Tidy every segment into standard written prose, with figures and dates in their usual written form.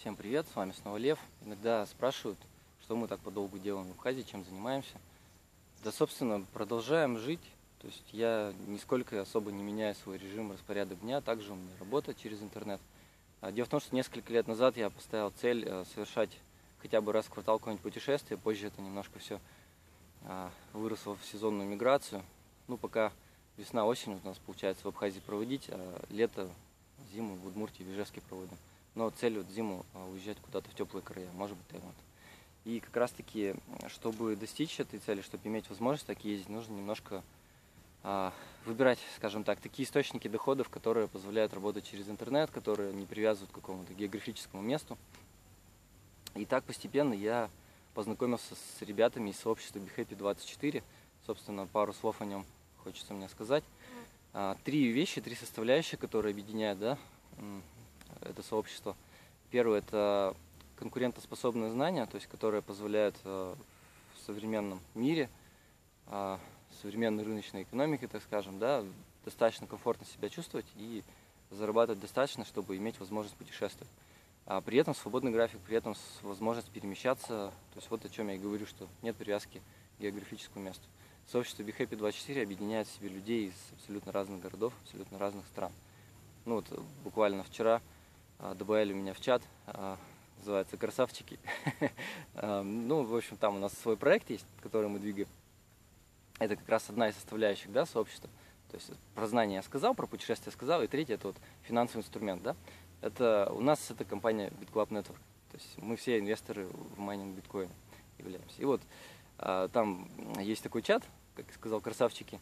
Всем привет, с вами снова Лев. Иногда спрашивают, что мы так подолгу делаем в Абхазии, чем занимаемся. Да, собственно, продолжаем жить. То есть я нисколько особо не меняю свой режим, распорядок дня. Также у меня работа через интернет. Дело в том, что несколько лет назад я поставил цель совершать хотя бы раз в квартал какое-нибудь путешествие. Позже это немножко все выросло в сезонную миграцию. Ну, пока весна-осень у нас получается в Абхазии проводить, а лето, зиму в Удмуртии, в Ижевске проводим. Но цель вот зиму уезжать куда-то в теплые края, может быть, Таиланд. И как раз таки, чтобы достичь этой цели, чтобы иметь возможность так ездить, нужно немножко выбирать, скажем так, такие источники доходов, которые позволяют работать через интернет, которые не привязывают к какому-то географическому месту. И так постепенно я познакомился с ребятами из сообщества BeHappy24. Собственно, пару слов о нем хочется мне сказать. Три вещи, три составляющие, которые объединяют, да, это сообщество. Первое – это конкурентоспособные знания, то есть которые позволяют в современном мире, современной рыночной экономике, так скажем, да, достаточно комфортно себя чувствовать и зарабатывать достаточно, чтобы иметь возможность путешествовать. А при этом свободный график, при этом возможность перемещаться, то есть вот о чем я и говорю, что нет привязки к географическому месту. Сообщество BeHappy24 объединяет в себе людей из абсолютно разных городов, абсолютно разных стран. Ну вот буквально вчера добавили меня в чат, называется «Красавчики». Ну, в общем, там у нас свой проект есть, который мы двигаем. Это как раз одна из составляющих, да, сообщества. То есть про знания я сказал, про путешествия сказал, и третье – это вот финансовый инструмент, да. Это у нас это компания BitClub Network. То есть мы все инвесторы в майнинг биткоина являемся. И вот там есть такой чат, как я сказал, «Красавчики».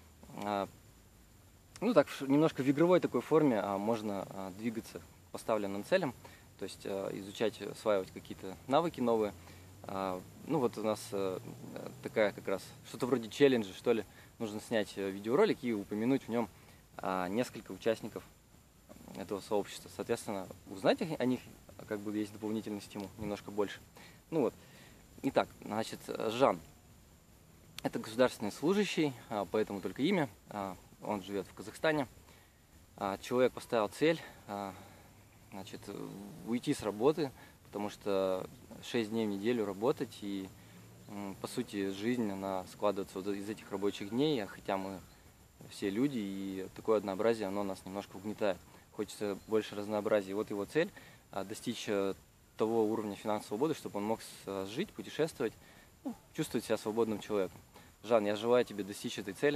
Ну, так, немножко в игровой такой форме можно двигаться к поставленным целям, то есть изучать, осваивать какие-то навыки новые. Ну, вот у нас такая как раз, что-то вроде челленджа, что ли. Нужно снять видеоролик и упомянуть в нем несколько участников этого сообщества. Соответственно, узнать о них, как бы есть дополнительный стимул, немножко больше. Ну вот. Итак, значит, Жан. Это государственный служащий, поэтому только имя. Он живет в Казахстане. Человек поставил цель, значит, уйти с работы, потому что 6 дней в неделю работать, и по сути жизнь, она складывается вот из этих рабочих дней, хотя мы все люди, и такое однообразие, оно нас немножко угнетает. Хочется больше разнообразия. И вот его цель достичь того уровня финансовой свободы, чтобы он мог жить, путешествовать, ну, чувствовать себя свободным человеком. Жан, я желаю тебе достичь этой цели.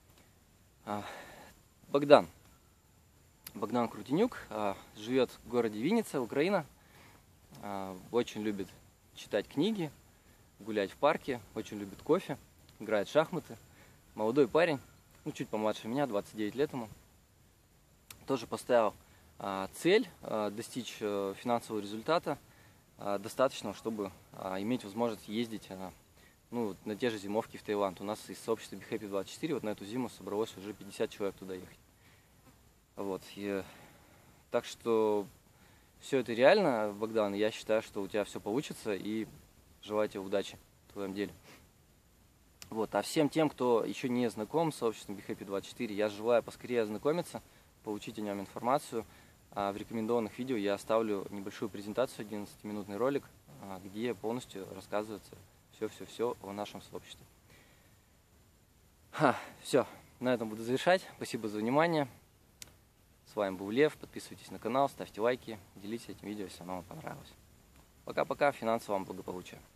Богдан Крутенюк живет в городе Винница, Украина. Очень любит читать книги, гулять в парке, очень любит кофе, играет в шахматы. Молодой парень, ну, чуть помладше меня, 29 лет ему. Тоже поставил цель достичь финансового результата, достаточного, чтобы иметь возможность ездить ну, на те же зимовки в Таиланд. У нас из сообщества BeHappy24 вот на эту зиму собралось уже 50 человек туда ехать. Вот. Так что все это реально, Богдан. Я считаю, что у тебя все получится, и желаю тебе удачи в твоем деле. Вот. А всем тем, кто еще не знаком с сообществом BeHappy24, я желаю поскорее ознакомиться, получить о нем информацию. В рекомендованных видео я оставлю небольшую презентацию, 11-минутный ролик, где полностью рассказывается все о нашем сообществе. Все, на этом буду завершать. Спасибо за внимание. С вами был Лев. Подписывайтесь на канал, ставьте лайки, делитесь этим видео, если оно вам понравилось. Пока-пока, финансового вам благополучия.